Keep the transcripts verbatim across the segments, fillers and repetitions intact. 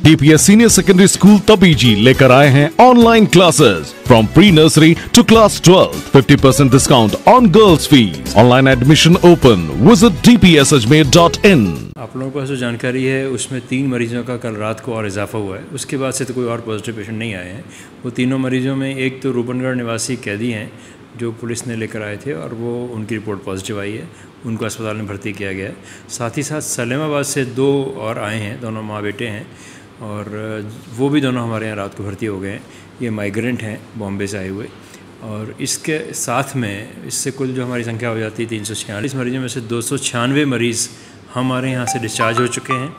DPS senior secondary school तबीजी लेकर आए हैं online classes from pre nursery to class twelve, fifty percent discount on girls fees. Online admission open. Visit D P S Ajmer dot in. आप लोगों के पास जो जानकारी है उसमें तीन मरीजों का कल रात को और इजाफा हुआ है। उसके बाद से तो कोई और पॉजिटिव पेशेंट नहीं आए हैं। वो तीनों मरीजों में एक तो रूपनगढ़ निवासी कैदी हैं जो पुलिस ने लेकर आए थे और वो उनकी रिपोर्ट पॉजिटिव आई है, उनको अस्पताल में भर्ती किया गया है। साथ ही साथ सलेमाबाद से दो और आए हैं, दोनों माँ बेटे हैं और वो भी दोनों हमारे यहाँ रात को भर्ती हो गए हैं। ये माइग्रेंट हैं बॉम्बे से आए हुए। और इसके साथ में इससे कुल जो हमारी संख्या हो जाती है तीन सौ छियालीस मरीजों में से दो सौ छियानवे मरीज़ हमारे यहाँ से डिस्चार्ज हो चुके हैं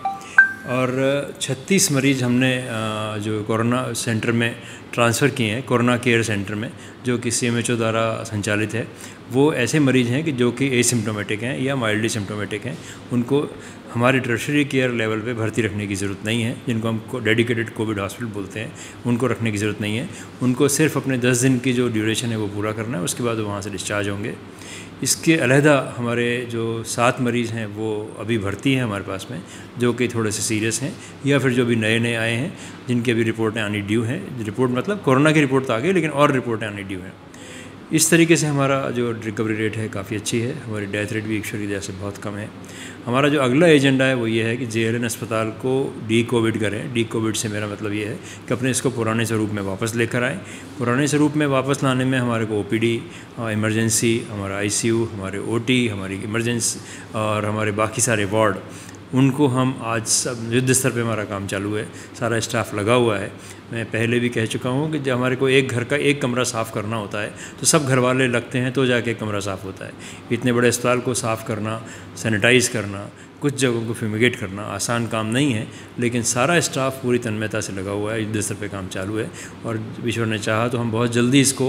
और छत्तीस मरीज़ हमने जो कोरोना सेंटर में ट्रांसफ़र किए हैं, कोरोना केयर सेंटर में, जो कि सी एम एच ओ द्वारा संचालित है। वो ऐसे मरीज़ हैं कि जो कि एसिम्प्टोमेटिक हैं या माइल्डली सिम्प्टोमेटिक हैं। उनको हमारे टर्शरी केयर लेवल पे भर्ती रखने की ज़रूरत नहीं है, जिनको हम डेडिकेटेड कोविड हॉस्पिटल बोलते हैं, उनको रखने की ज़रूरत नहीं है। उनको सिर्फ अपने दस दिन की जो ड्यूरेशन है वो पूरा करना है, उसके बाद वो वहाँ से डिस्चार्ज होंगे। इसके अलहदा हमारे जो सात मरीज़ हैं वो अभी भर्ती हैं हमारे पास में, जो कि थोड़े से सीरियस हैं या फिर जो भी नए नए आए हैं जिनकी अभी रिपोर्टें आनी ड्यू हैं। रिपोर्ट मतलब कोरोना की रिपोर्ट तो आ गई, लेकिन और रिपोर्टें आनी ड्यू हैं। इस तरीके से हमारा जो रिकवरी रेट है काफ़ी अच्छी है। हमारी डेथ रेट भी ईश्वर की दया से बहुत कम है। हमारा जो अगला एजेंडा है वो ये है कि जे एल एन अस्पताल को डी कोविड करें। डी कोविड से मेरा मतलब ये है कि अपने इसको पुराने स्वरूप में वापस लेकर आएँ। पुराने स्वरूप में वापस लाने में हमारे को ओ पी डी, इमरजेंसी, हमारा आई सी यू, हमारे ओ टी, हमारी इमरजेंसी और हमारे बाकी सारे वार्ड, उनको हम आज सब युद्ध स्तर पे हमारा काम चालू है। सारा स्टाफ लगा हुआ है। मैं पहले भी कह चुका हूँ कि जब हमारे को एक घर का एक कमरा साफ़ करना होता है तो सब घर वाले लगते हैं तो जाके एक कमरा साफ़ होता है। इतने बड़े अस्पताल को साफ़ करना, सैनिटाइज़ करना, कुछ जगहों को फ्यूमिगेट करना आसान काम नहीं है, लेकिन सारा स्टाफ पूरी तन्मयता से लगा हुआ है। युद्ध स्तर पे काम चालू है और ईश्वर ने चाहा तो हम बहुत जल्दी इसको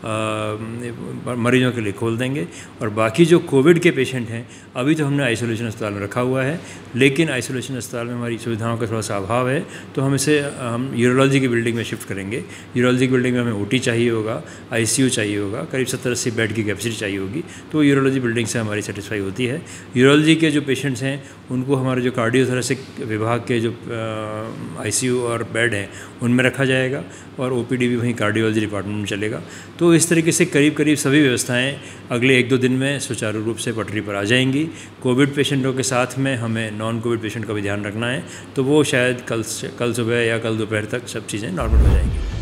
आ, मरीजों के लिए खोल देंगे। और बाकी जो कोविड के पेशेंट हैं अभी तो हमने आइसोलेशन अस्पताल में रखा हुआ है, लेकिन आइसोलेशन अस्पताल में हमारी सुविधाओं का थोड़ा सा अभाव है, तो हम इसे हम यूरोलॉजी की बिल्डिंग में शिफ्ट करेंगे। यूरोलॉजी की बिल्डिंग में हमें ओ टी चाहिए होगा, आई सी यू चाहिए होगा, करीब सत्तर अस्सी बेड की कैपेसिटी चाहिए होगी, तो यूरोलॉजी बिल्डिंग से हमारी सेटिस्फाई होती है। यूरोलॉजी के जो पेशेंट्स हैं उनको हमारे जो कार्डियोथोरेसिक विभाग के जो आई सी यू और बेड हैं उनमें रखा जाएगा और ओ पी डी भी वहीं कार्डियोलॉजी डिपार्टमेंट में चलेगा। तो इस तरीके से करीब करीब सभी व्यवस्थाएं अगले एक दो दिन में सुचारू रूप से पटरी पर आ जाएंगी। कोविड पेशेंटों के साथ में हमें नॉन कोविड पेशेंट का भी ध्यान रखना है, तो वो शायद कल कल सुबह या कल दोपहर तक सब चीज़ें नॉर्मल हो जाएंगी।